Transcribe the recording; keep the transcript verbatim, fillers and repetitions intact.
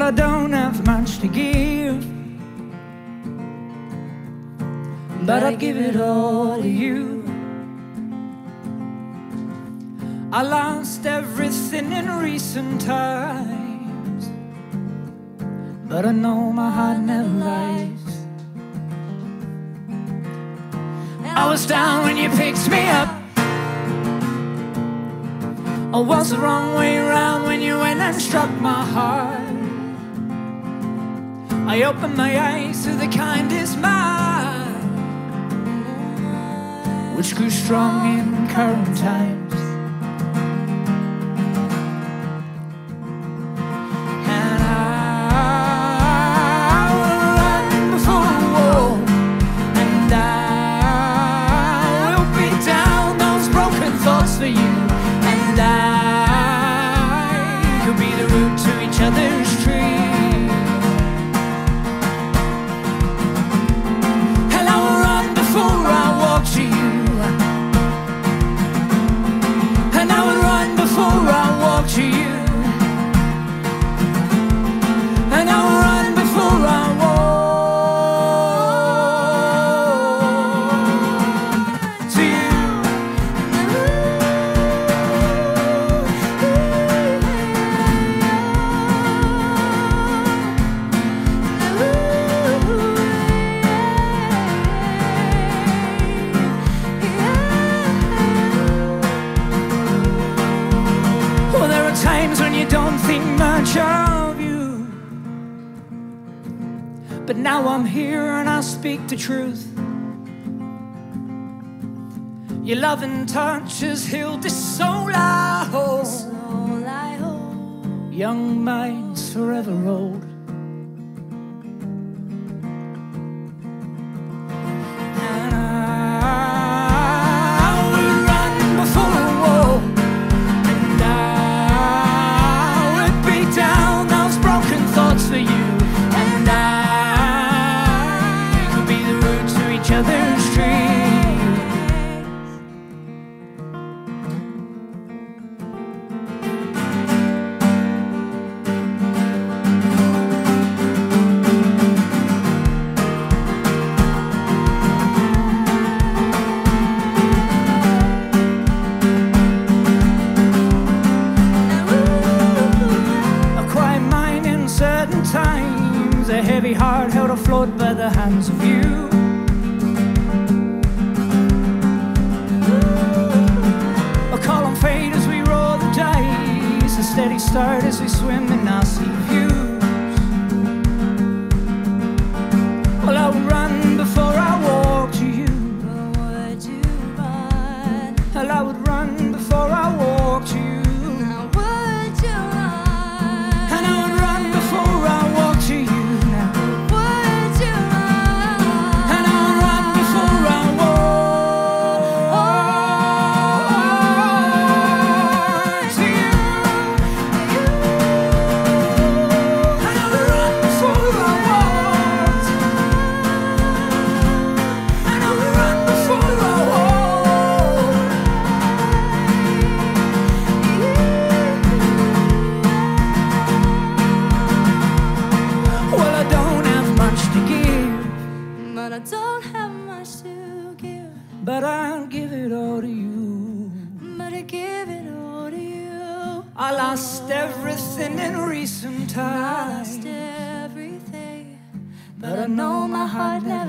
Well, I don't have much to give, but I'd give it all to you. I lost everything in recent times, but I know my heart never lies. I was down when you picked me up. I was the wrong way around when you went and struck my heart. I opened my eyes to the kindest smile, which grew strong in current times. And I will run before the wall, and I will beat down those broken thoughts for you. And I could be the root to each other's tree. And I will run before I walk to you. And I would run before I walk to you. And I will run before I walk to you. Times when you don't think much of you, but now I'm here and I speak the truth. Your loving touch has healed this soul I hold. Young minds forever old. And I will run before a wall, and I down those broken thoughts for you. And I could be the root to each other's dreams. Times a heavy heart held afloat by the hands of you. A call on fate as we roll the dice, a steady start as we swim in our sea views. Well, I will run before I walk to you. Would you run? Well, I would run before I walk to you. I don't have much to give, but I'll give it all to you. But I give it all to you. I lost everything in recent times. I lost everything, but I know my heart now.